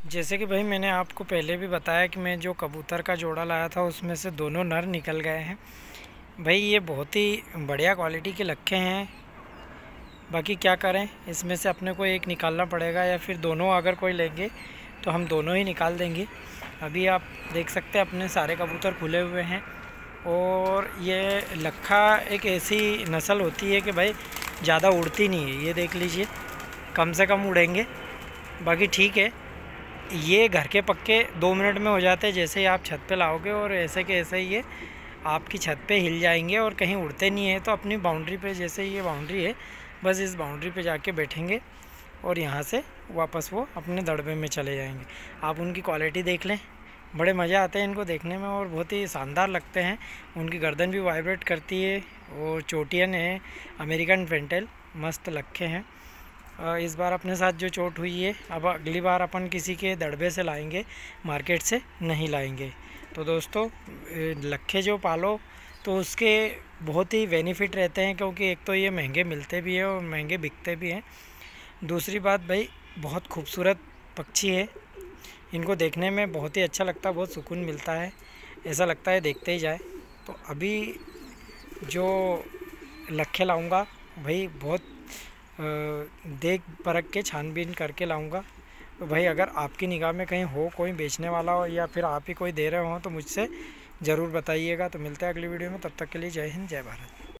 जैसे कि भाई मैंने आपको पहले भी बताया कि मैं जो कबूतर का जोड़ा लाया था उसमें से दोनों नर निकल गए हैं। भाई ये बहुत ही बढ़िया क्वालिटी के लक्खे हैं। बाकी क्या करें, इसमें से अपने को एक निकालना पड़ेगा या फिर दोनों अगर कोई लेंगे तो हम दोनों ही निकाल देंगे। अभी आप देख सकते हैं अपने सारे कबूतर खुले हुए हैं। और ये लक्खा एक ऐसी नस्ल होती है कि भाई ज़्यादा उड़ती नहीं है। ये देख लीजिए, कम से कम उड़ेंगे। बाकी ठीक है, ये घर के पक्के 2 मिनट में हो जाते हैं। जैसे ही आप छत पे लाओगे और ऐसे के ऐसे ही ये आपकी छत पे हिल जाएंगे और कहीं उड़ते नहीं है। तो अपनी बाउंड्री पे, जैसे ये बाउंड्री है, बस इस बाउंड्री पे जाके बैठेंगे और यहाँ से वापस वो अपने दड़बे में चले जाएंगे। आप उनकी क्वालिटी देख लें, बड़े मज़ा आते हैं इनको देखने में और बहुत ही शानदार लगते हैं। उनकी गर्दन भी वाइब्रेट करती है और चोटियन है, अमेरिकन फेंटेल, मस्त लक्खे हैं। इस बार अपने साथ जो चोट हुई है, अब अगली बार अपन किसी के दड़बे से लाएंगे, मार्केट से नहीं लाएंगे। तो दोस्तों, लक्खे जो पालो तो उसके बहुत ही बेनिफिट रहते हैं, क्योंकि एक तो ये महंगे मिलते भी हैं और महंगे बिकते भी हैं। दूसरी बात भाई, बहुत खूबसूरत पक्षी है। इनको देखने में बहुत ही अच्छा लगता है, बहुत सुकून मिलता है, ऐसा लगता है देखते ही जाए। तो अभी जो लक्खे लाऊंगा भाई, बहुत देख परख के छानबीन करके लाऊंगा। तो भाई अगर आपकी निगाह में कहीं हो कोई बेचने वाला हो या फिर आप ही कोई दे रहे हो तो मुझसे ज़रूर बताइएगा। तो मिलते हैं अगली वीडियो में, तब तक के लिए जय हिंद, जय भारत।